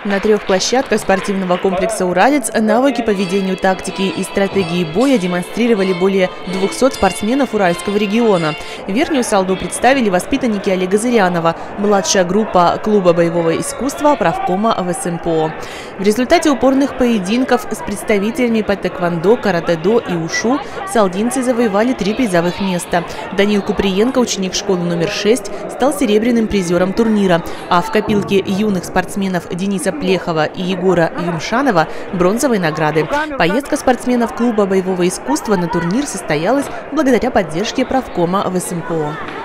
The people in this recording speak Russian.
На 3 площадках спортивного комплекса «Уралец» навыки по ведению тактики и стратегии боя демонстрировали более 200 спортсменов Уральского региона. Верхнюю салду представили воспитанники Олега Зырянова, младшая группа клуба боевого искусства правкома ВСМПО. В результате упорных поединков с представителями по тэквондо, каратэ-до и ушу салдинцы завоевали 3 призовых места. Данил Куприенко, ученик школы номер 6, стал серебряным призером турнира, а в копилке юных спортсменов Дениса Плехова и Егора Юмшанова бронзовые награды. Поездка спортсменов клуба боевого искусства на турнир состоялась благодаря поддержке правкома ВСМПО.